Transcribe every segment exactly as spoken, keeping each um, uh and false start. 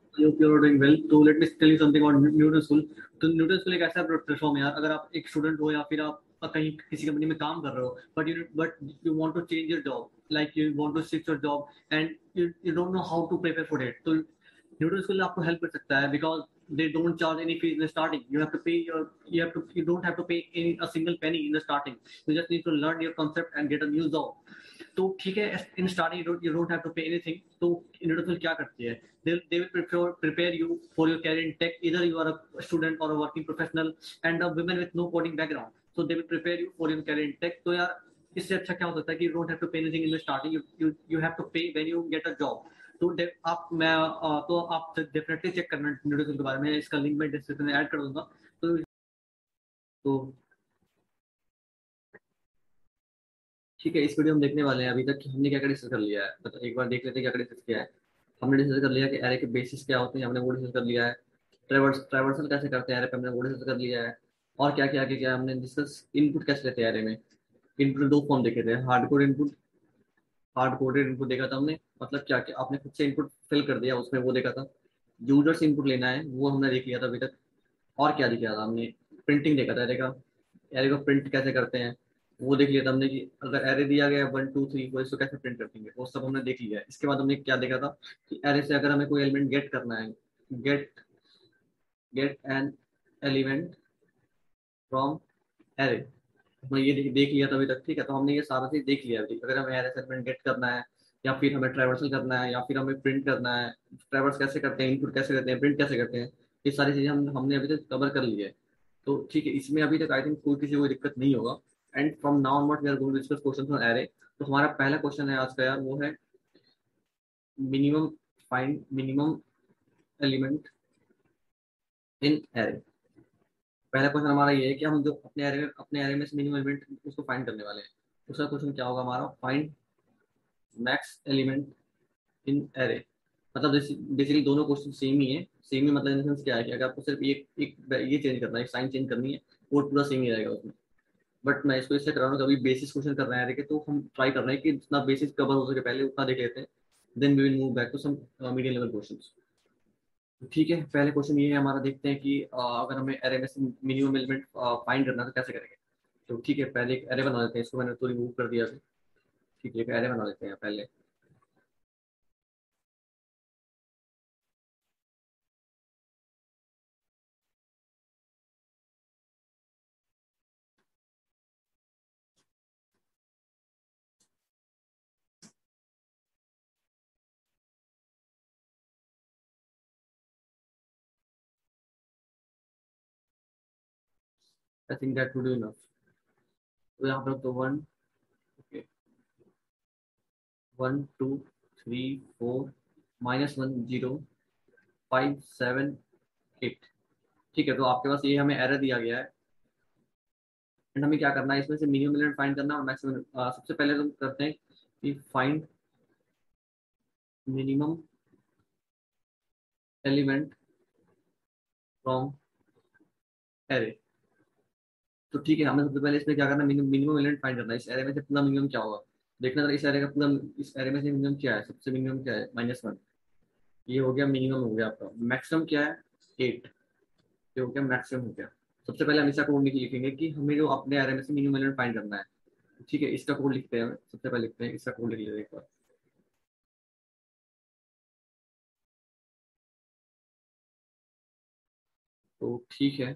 hope you're doing well. तो let me tell you something about Newton school. तो Newton school एक ऐसा platform है यार, अगर आप एक स्टूडेंट हो या फिर आप कहीं किसी कंपनी में काम कर रहे हो, but you but you want to change your job, like you want to switch your job and you you don't know how to prepare for it. तो न्यूटन स्कूल आपको हेल्प कर सकता है, because they don't charge any fees in the starting. You have to pay your you have to you don't have to pay any a single penny in the starting. You just need to learn your concept and get a new job. तो ठीक है, in starting you don't have to pay anything. तो Newton क्या करती है, they they will prepare prepare you for your career in tech, इधर you are a student और a working professional and a women with no coding background. So they will prepare you for your career in tech. तो यार इससे अच्छा क्या हो सकता है कि you don't have to pay anything in the starting, you you have to pay when you get a job. तो आप मैं तो आप डेफिनेटली चेक करना न्यूटन के बारे में. इसका लिंक मैं डिस्क्रिप्शन में ऐड कर दूंगा. तो तो ठीक है, इस वीडियो हम देखने वाले हैं अभी तक कि हमने क्या क्या डिस्कस कर लिया है. मतलब एक बार देख लेते हैं क्या क्या डिस्कस किया है. हमने डिस्कस कर लिया कि एरे के बेसिस क्या होते हैं, हमने वो डिस्कस कर लिया है. ट्रेवर्स ट्रेवर्सल कैसे करते हैं एरे पे, हमने वो डिस्कस कर लिया है. और क्या क्या क्या हमने डिस्कस, इनपुट कैसे लेते हैं एरे में. इनपुट दो फॉर्म देखे थे, hard code input, hard coded input देखा था हमने. मतलब क्या क्या आपने खुद से इनपुट फिल कर दिया उसमें, वो देखा था. यूजर से इनपुट लेना है वो हमने देख लिया था अभी तक. और क्या दिखाया था हमने, प्रिंटिंग देखा था एरे का, एरे को प्रिंट कैसे करते हैं वो देख लिया था हमने. कि अगर एरे दिया गया वन टू थ्री वो इसको कैसे प्रिंट करते वो सब हमने देख लिया है. इसके बाद हमने क्या देखा था कि एरे से अगर हमें कोई एलिमेंट गेट करना है, get get an element from array, हमने ये देख, देख लिया था अभी तक. ठीक है, तो हमने ये सारा चीज देख लिया अभी. अगर हमें एरे से एलिमेंट गेट करना है या फिर हमें ट्रैवर्सल करना है या फिर हमें प्रिंट करना है, ट्रैवर्स कैसे करते हैं, इनपुट कैसे करते हैं, प्रिंट कैसे करते हैं, ये सारी चीजें हम हमने अभी तक कवर कर ली है. तो ठीक है, इसमें अभी तक आई थिंक कोई किसी को दिक्कत नहीं होगा. And from now onward we are going to discuss questions on array. तो हमारा पहला क्वेश्चन है आज का यार, वो है minimum, find minimum element in array. पहला क्वेश्चन हमारा ये है कि हम जो अपने एरे में अपने एरे में से मिनिमम एलिमेंट उसको फाइंड करने वाले हैं. दूसरा क्वेश्चन क्या होगा हमारा, find max element in array. मतलब बेसिकली दोनों क्वेश्चन सेम ही है. सेम ही मतलब इन सेंस क्या है कि अगर आपको सिर्फ एक एक ये चेंज करना है, एक साइन चेंज करनी है, कोड पूरा सेम ही रहेगा उसमें. बट मैं इसको इससे कर रहा हूँ, कभी बेसिस क्वेश्चन कर रहे हैं कि तो हम ट्राई कर रहे हैं कि जितना बेसिस कवर हो सके पहले उतना देख लेते हैं, then we will move back to some medium level questions. ठीक है, पहले क्वेश्चन ये है हमारा, देखते हैं कि अ, अगर हमें एरे में से मिनिमम एलिमेंट फाइंड करना है तो कैसे करेंगे. तो ठीक है, पहले एक एरे बना लेते हैं. इसको मैंने तो रिमूव कर दिया अभी. ठीक है, एक एरे बना लेते हैं पहले. I think that would be enough. तो यहाँ पर तो one, okay, one two three four, minus one zero, five seven, eight. ठीक है, तो आपके पास ये हमें एरर दिया गया है. एंड हमें क्या करना है, इसमें से मिनिमम एलिमेंट फाइंड करना है और मैक्सिमम. सबसे पहले तो करते हैं कि find minimum element from array. तो ठीक है, हमें सबसे पहले इसमें क्या करना है, मिनिमम एलिमेंट फाइंड करना है. इस एरे में से पूरा मिनिमम क्या होगा देखना था. इस एरे का पूरा, इस एरे में से मिनिमम क्या है, सबसे मिनिमम क्या है, माइनस वन. ये हो गया मिनिमम, हो गया आपका. मैक्सिमम क्या है, एट. ये हो गया मैक्सिमम, हो गया. सबसे पहले हम इसका कोड लिखेंगे कि हमें जो अपने एरे में से मिनिमम एलिमेंट फाइंड करना है. ठीक है, इसका कोड लिखते हैं. सबसे पहले लिखते हैं इसका कोड, लिख लेते हैं एक बार. तो ठीक है,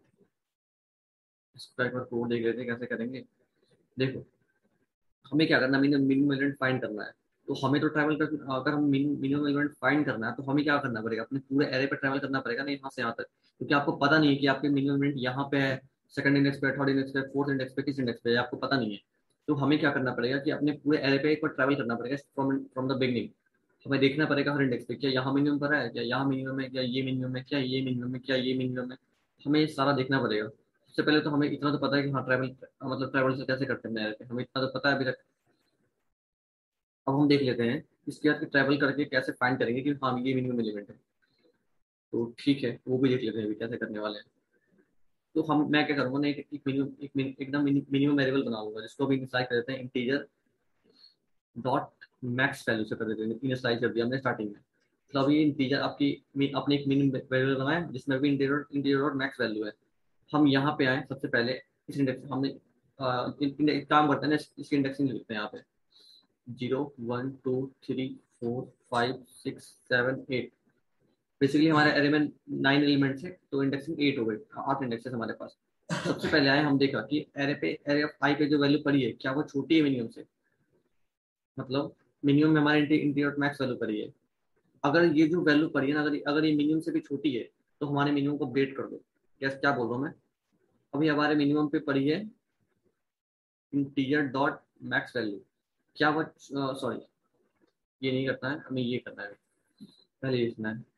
इसका एक बार कोड देख लेते हैं कैसे करेंगे. देखो, हमें क्या करना है, मिनिमम एलिमेंट फाइंड करना है. तो हमें तो ट्रैवल कर, अगर हम मिनिमम एलिमेंट फाइंड करना है तो हमें क्या करना पड़ेगा, अपने पूरे एरे पर ट्रैवल करना पड़ेगा ना, यहाँ से यहाँ तक. क्योंकि आपको पता नहीं है कि आपके मिनिमम एलिमेंट यहाँ पे है, सेकंड इंडेक्स पे, थर्ड इंडेक्स पे, फोर्थ इंडेक्स पे, किस इंडेक्स पे है, आपको पता नहीं है. तो हमें क्या करना पड़ेगा कि अपने पूरे एरे पे एक बार ट्रैवल करना पड़ेगा फ्रॉम फ्रॉम द बिगनिंग. हमें देखना पड़ेगा हर इंडेक्स पे क्या यहाँ मिनिमम पर है, क्या यहाँ मिनिमम है, क्या ये मिनिमम है, क्या ये मिनिमम है, क्या ये मिनिमम है. हमें ये सारा देखना पड़ेगा. सबसे पहले तो हमें इतना तो पता है कि हाँ ट्रैवल, मतलब ट्रैवल से कैसे करते हैं एरे पे, हमें इतना तो पता है अभी तक. अब हम देख लेते हैं इसके बाद ट्रैवल करके कैसे फाइंड करेंगे कि हाँ ये मिनिमम एलिमेंट है. तो ठीक है, वो भी देख लेते हैं अभी कैसे करने वाले हैं. तो हम मैं क्या करूँगा ना, एक एक मिनिमम एक मिन- एकदम मिनिमम वेरिएबल बनाऊंगा जिसको भी इनिशियलाइज कर देते हैं इंटीजर डॉट मैक्स वैल्यू से कर देते हैं. इनिशियलाइज कर दिया हमने स्टार्टिंग में. तो अभी इंटीजर आपकी मी- आपने एक मिनिमम वेरिएबल बनाया है, जिसमें भी इंटीजर इंटीजर और मैक्स वैल्यू है। हम यहाँ पे आए सबसे पहले इस इंडेक्स हमने अ, इन- इन- एक काम करते हैं ना, इस- इसकी इंडेक्सिंग लिखते हैं यहाँ पे। Zero one two three four five six seven eight. Basically हमारे एरे में नाइन एलिमेंट्स है, तो इंडेक्सिंग एट हो गई। आठ इंडेक्सेस हमारे पास। सबसे पहले आए हम देखा कि एरे पे एरे ऑफ आई पे जो वैल्यू पड़ी है क्या वो छोटी है मिनिमम से। मतलब मिनिमम में हमारे इंटीरियर मैक्स वैल्यू पड़ी है। अगर ये जो वैल्यू पड़ी है ना, अगर अगर ये मिनिमम से भी छोटी है तो हमारे मिनिमम को अपडेट कर दो। क्या क्या बोल रहा हूँ मैं। अभी हमारे मिनिमम पे पड़ी है इंटीजर डॉट मैक्स वैल्यू। क्या वो, सॉरी, ये नहीं करना है, हमें ये करना है। पहले ये लिखना है।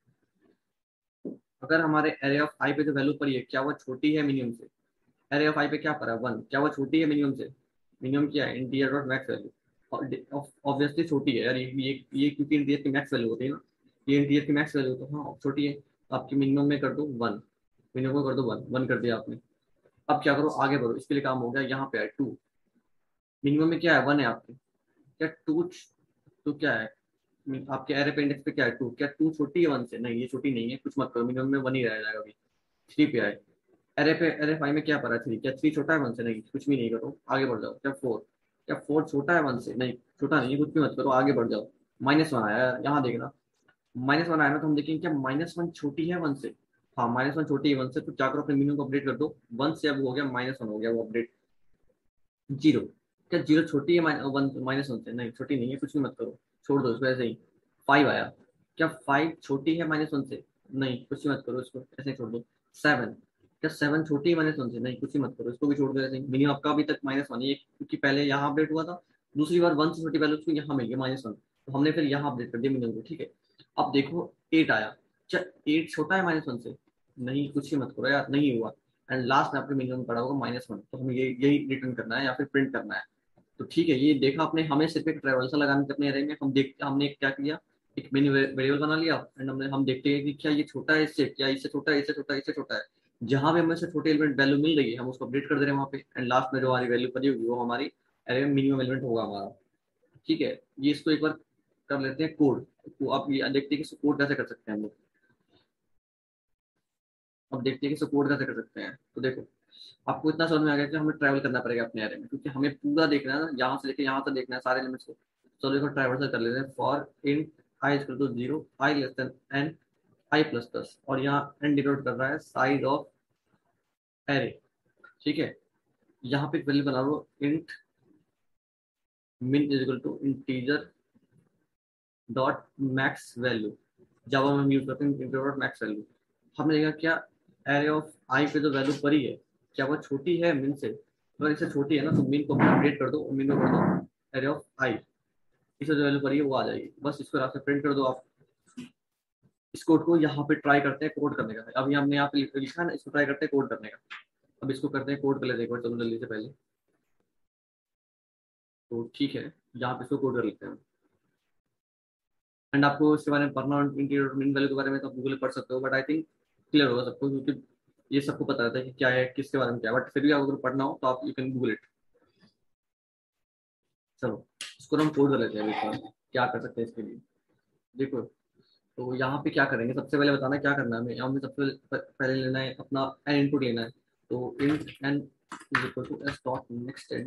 अगर हमारे एरे ऑफ आई पे जो वैल्यू पड़ी है क्या वो छोटी है मिनिमम से। एरे ऑफ आई पे क्या पड़ा है, वन। क्या वो छोटी है मिनिमम से। मिनिमम क्या है, integer dot max value. Obviously छोटी है यार, ये ये ये क्योंकि इंटीजर की मैक्स वैल्यू होती है ना। ये इंटीजर की मैक्स वैल्यू तो हाँ छोटी है, तो आपकी मिनिमम में कर दो वन। मिनिमम में कर दो वन, वन कर दिया आपने। अब क्या करो, आगे बढ़ो, इसके लिए काम हो गया। यहाँ पे है टू। मिनिमम में क्या है, वन है आपके। क्या टू, तो क्या है आपके एरे पे इंडेक्स पे क्या है, टू। क्या टू छोटी है वन से, नहीं ये छोटी नहीं है, कुछ मत करो, मिनिमम में वन ही रह जाएगा अभी। थ्री पे आए, एरे पे एरे फाइव में क्या पड़ा है, थ्री। क्या थ्री छोटा है वन से, नहीं कुछ भी नहीं करो, आगे बढ़ जाओ। क्या फोर। क्या फोर छोटा है वन से, नहीं छोटा नहीं है, कुछ भी मत करो, आगे बढ़ जाओ। माइनस वन आया, यहाँ देखना। माइनस वन आया ना, तो हम देखेंगे क्या माइनस वन छोटी है वन से। हाँ माइनस वन छोटी है वन से, तो क्या करो अपने मिनिमम को अपडेट कर दो। वन से अब हो गया माइनस वन, हो गया वो अपडेट। जीरो। क्या जीरो छोटी है वन माइनस वन से, नहीं छोटी नहीं है, कुछ भी मत करो, छोड़ दो इसको ऐसे ही। फाइव आया। क्या फाइव छोटी है माइनस वन से, नहीं कुछ भी मत करो, इसको ऐसे ही छोड़ दो। सेवन। क्या सेवन छोटी है माइनस वन से, नहीं कुछ भी मत करो, इसको भी छोड़ दो ऐसे ही। मिनिमम आपका अभी तक माइनस वन है, क्योंकि पहले यहाँ अपडेट हुआ था। दूसरी बार वन से छोटी वैल्यू उसको यहाँ मिल गई माइनस वन, तो हमने फिर यहाँ अपडेट कर दिया मिनिमम को, ठीक है। अब देखो एट आया। क्या एट छोटा है माइनस वन से, नहीं कुछ ही मत करो यार, नहीं हुआ। एंड लास्ट में आपके मिनिमम पड़ा होगा माइनस वन, तो हमें ये यही रिटर्न करना है या फिर प्रिंट करना है। तो ठीक है, ये देखा आपने, हमें सिर्फ एक ट्रेवर्सल लगाने के अपने एरे में, हम देख हमने क्या किया, एक मिनी वेरिएबल बना लिया। एंड हमने हम देखते हैं कि क्या ये छोटा है इससे, क्या इससे छोटा है, इससे छोटा है, इससे छोटा है। जहां भी हमें से छोटे एलिमेंट वैल्यू मिल रही है हम उसको अपडेट कर दे रहे हैं वहाँ पे, एंड लास्ट में जो हमारी वैल्यू पड़ी होगी वो हमारी एरे में मिनिमम एलिमेंट होगा हमारा। ठीक है, ये इसको एक बार कर लेते हैं कोड। तो आप ये देखते हैं कि इसको कोड कैसे कर सकते हैं हम लोग। अब देखते हैं कि इसको कोड कैसे कर सकते हैं। तो देखो, आपको इतना समझ में आ गया कि हमें ट्रैवल करना पड़ेगा अपने एरे में, क्योंकि हमें पूरा देखना है ना, यहाँ से लेके यहाँ तक देखना है सारे एलिमेंट्स को। चलो इसको ट्रैवर्सल कर लेते हैं। For int i equal to zero, i less than n, i plus plus, और यहाँ एन डिनोट कर रहा है साइज ऑफ एरे। ठीक है, यहाँ पे वैल्यू बना लो int min is equal to integer dot max value. Java में हम यूज करते हैं इंटीजर डॉट मैक्स वैल्यू। हमने देखा क्या एरे ऑफ आई पे जो वैल्यू पड़ी है क्या वो छोटी है मिन से। अगर इससे छोटी है ना, तो मिन को अपडेट कर दो, मिन को कर दो एरे ऑफ आई। इससे जो वैल्यू पड़ी है वो आ जाएगी, बस इसको यहाँ से प्रिंट कर दो आप। इस कोड को यहाँ पे ट्राई करते हैं कोड करने का। अभी हमने यहाँ पे लिखा है ना, इसको ट्राई करते हैं कोड करने का। अब इसको करते हैं कोड कर लेते हैं एक बार, चलो जल्दी से पहले। तो ठीक है, यहाँ पे इसको कोड कर लेते हैं। एंड आपको इसके बारे में पढ़ना और इंटीरियर मीन वैल्यू के बारे में तो आप गूगल पढ़ सकते हो, बट आई थिंक क्लियर होगा सबको, क्योंकि ये सबको पता रहता है कि क्या है, किसके बारे में क्या है। बट फिर भी अगर पढ़ना हो तो आप यू कैन गूगल इट। चलो इसको हम कोड कर लेते हैं एक बार, क्या कर सकते हैं इसके लिए। देखो, तो यहाँ पे क्या करेंगे, सबसे पहले बताना क्या करना है हमें। हमें सबसे पहले लेना है अपना एन इनपुट लेना है। तो int n is equal to s dot next end.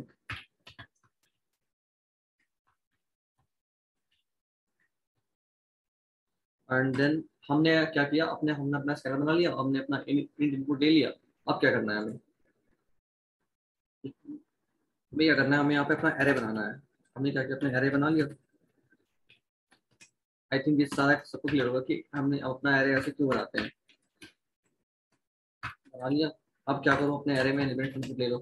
And then हमने क्या किया, अपने हमने अपना स्कैनर बना लिया, हमने अपना इंट इनपुट ले लिया। अब क्या करना है हमें, हमें क्या करना है, हमें यहाँ पे अपना एरे बनाना है। हमने क्या किया, अपना एरे बना लिया। आई थिंक ये सारा सबको क्लियर होगा कि हमने अपना एरे ऐसे क्यों बनाते हैं। बना लिया। अब क्या करो, अपने एरे में एलिमेंट इनपुट ले लो।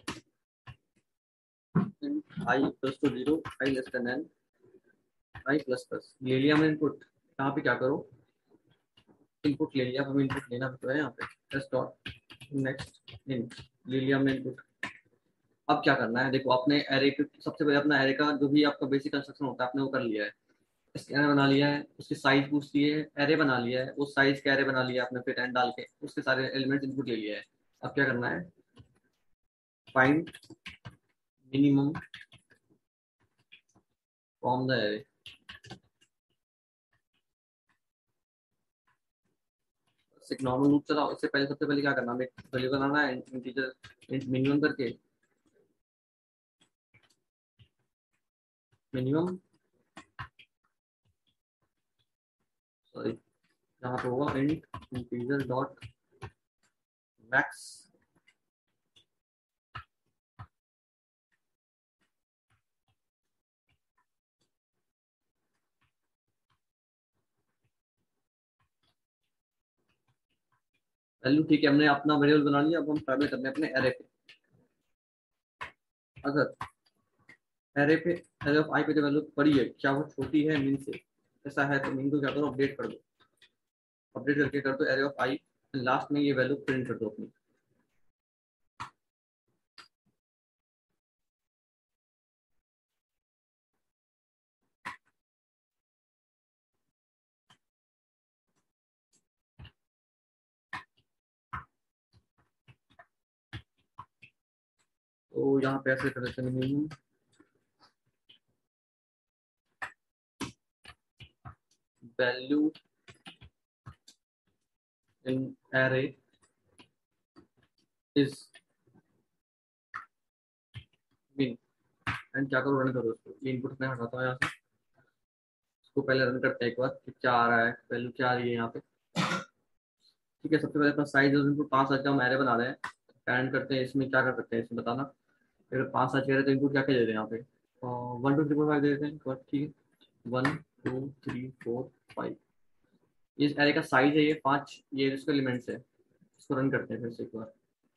I plus two zero, i less than n, i plus plus, ले लिया हमने इनपुट। यहाँ पे क्या करो, इनपुट ले लिया, हमें इनपुट लेना तो है यहाँ पे एस डॉट नेक्स्ट इन, ले लिया हमने इनपुट। अब क्या करना है, देखो अपने एरे के सबसे पहले अपना एरे का जो भी आपका बेसिक कंस्ट्रक्शन होता है आपने वो कर लिया है। स्कैनर बना लिया है, उसकी साइज पूछ ली है, एरे बना लिया है, उस साइज का एरे बना लिया आपने, फिर एंड डाल के उसके सारे एलिमेंट्स इनपुट ले लिया है। अब क्या करना है, find minimum from the array. एक नॉर्मल लूप चलाओ, इससे पहले सबसे पहले क्या करना है, वैल्यू बनाना है इंटीजर इंट मिनिमम करके, मिनिमम सॉरी यहाँ पे होगा int integer dot max. Value ठीक है, हमने अपना वेरिएबल बना लिया। अब हम ट्राई करते हैं अपने एरे पे। अगर एरे पे एरे ऑफ आई पे जो वैल्यू बड़ी है, क्या वो छोटी है मीन से? ऐसा है तो मीन को क्या करो, अपडेट कर दो। अपडेट करके कर दो एरे ऑफ आई, लास्ट में ये वैल्यू प्रिंट कर दो अपनी। तो यहाँ पे ऐसे कर देते हैं minimum value in array is min, and क्या करो, रन करो उसको। ये इनपुट मैं हटाता हूँ यहाँ से, इसको पहले रन करते हैं एक बार कि क्या आ रहा है, वैल्यू क्या आ रही है यहाँ पे। ठीक है, सबसे पहले अपना साइज इनपुट पाँच सात का हम एरे बना रहे हैं। पैरेंट करते हैं, इसमें क्या कर सकते हैं इसमें बताना। अगर पाँच सात कह रहे हैं तो इनपुट क्या क्या दे रहे हैं यहाँ पे, one two three four five दे देते हैं, बट ठीक है। One two three four five, इस एरे का साइज है ये पाँच, ये इसके एलिमेंट्स है। इसको रन करते हैं फिर से एक बार।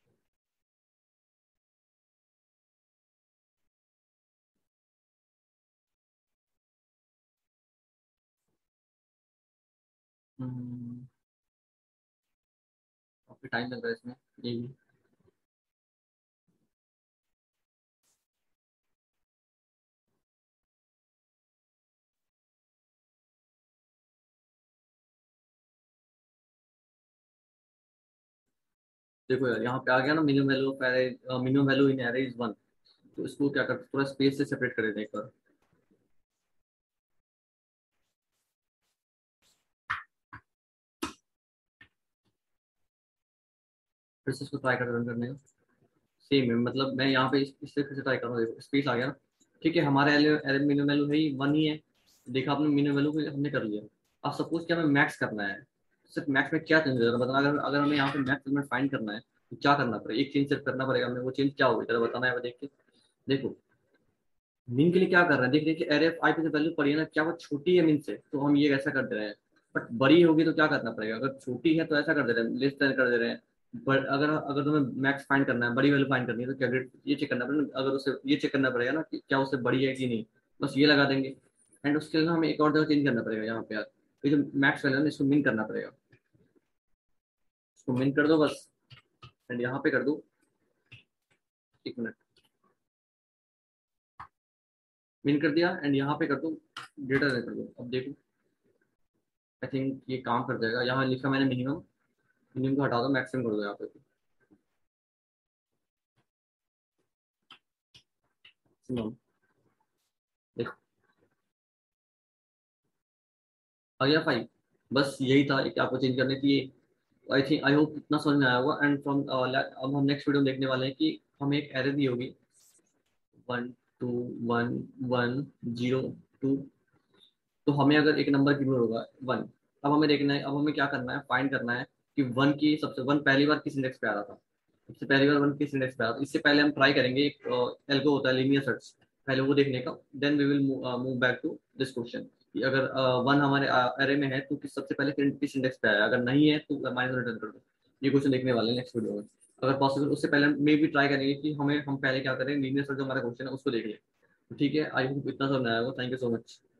हम्म, काफी टाइम लग रहा है इसमें ये भी। देखो यार, यहाँ पे आ गया ना minimum value of array, minimum value in array is one. तो इसको क्या करते हैं, थोड़ा स्पेस से सेपरेट कर देते हैं एक बार। फिर से इसको ट्राई कर रन करने का। सेम है, मतलब मैं यहाँ पे इस- इससे फिर से ट्राई कर रहा हूँ। देखो स्पेस आ गया ना। ठीक है, हमारे एरे मिनिमम वैल्यू है ही वन ही है। देखा आपने, मिनिमम वैल्यू को हमने कर लिया। अब सपोज कि हमें मैक्स करना है। सिर्फ मैक्स में क्या चेंज होगा बताना। अगर अगर हमें यहाँ पे मैक्स एलिमेंट फाइंड करना है तो क्या करना पड़ेगा, एक चेंज सिर्फ करना पड़ेगा हमें। वो चेंज क्या होगा जरा बताना है, वो देख के। देखो मीन के लिए क्या कर रहे हैं, देख रहे हैं कि एरे आई पे जो वैल्यू पड़ी है ना, क्या वो छोटी है मीन से, तो हम ये ऐसा कर दे रहे हैं। बट बड़ी होगी तो क्या करना पड़ेगा, अगर छोटी है तो ऐसा कर दे रहे हैं, लेस देन कर दे रहे हैं। बट अगर अगर तुम्हें मैक्स फाइंड करना है, बड़ी वैल्यू फाइंड करनी है, तो क्या ग्रेड ये चेक करना पड़ेगा। अगर उसे ये चेक करना पड़ेगा ना कि क्या उससे बड़ी है कि नहीं। बस ये लगा देंगे। एंड उसके लिए ना हमें एक और जगह चेंज करना पड़ेगा यहाँ पे यार। ये जो मैक्स वैल्यू है ना, इसको मिन करना पड़ेगा। इसको मिन कर दो बस। एंड यहाँ पे कर दो, एक मिनट, मिन कर दिया। एंड यहाँ पे कर दो ग्रेटर देन कर दो। अब देखो, आई थिंक ये काम कर जाएगा। यहाँ लिखा मैंने मिनिमम, मिनिमम को हटा दो, मैक्सिमम कर दो यहाँ पे। मैक्सिमम देखो आ गया फाइव। बस यही था कि आपको चेंज करने की। आई थिंक आई होप इतना समझ में आया होगा। एंड फ्रॉम अब हम नेक्स्ट वीडियो में देखने वाले हैं कि हमें एक एरर दी होगी, one two one one zero two. तो हमें अगर एक नंबर की जरूरत होगा वन। अब हमें देखना है, अब हमें क्या करना है, फाइंड करना है कि वन की सबसे वन पहली बार किस इंडेक्स पे आ रहा था। सबसे पहली बार वन किस इंडेक्स पे आ रहा था, इससे पहले हम ट्राई करेंगे एक एल्गो होता है लीनियर सर्च, पहले वो देखने का। Then we will move back to this question कि अगर वन हमारे एरे में है तो किस सबसे पहले किस इंडेक्स पे आया, अगर नहीं है तो माइनस रिटर्न कर दो। ये क्वेश्चन देखने वाले हैं नेक्स्ट वीडियो में। अगर पॉसिबल उससे पहले मे भी ट्राई करेंगे कि हमें हम पहले क्या करें, लीनियर सर्च जो हमारा क्वेश्चन है उसको देख लें। ठीक है, आई होप इतना समझ आया होगा। Thank you so much.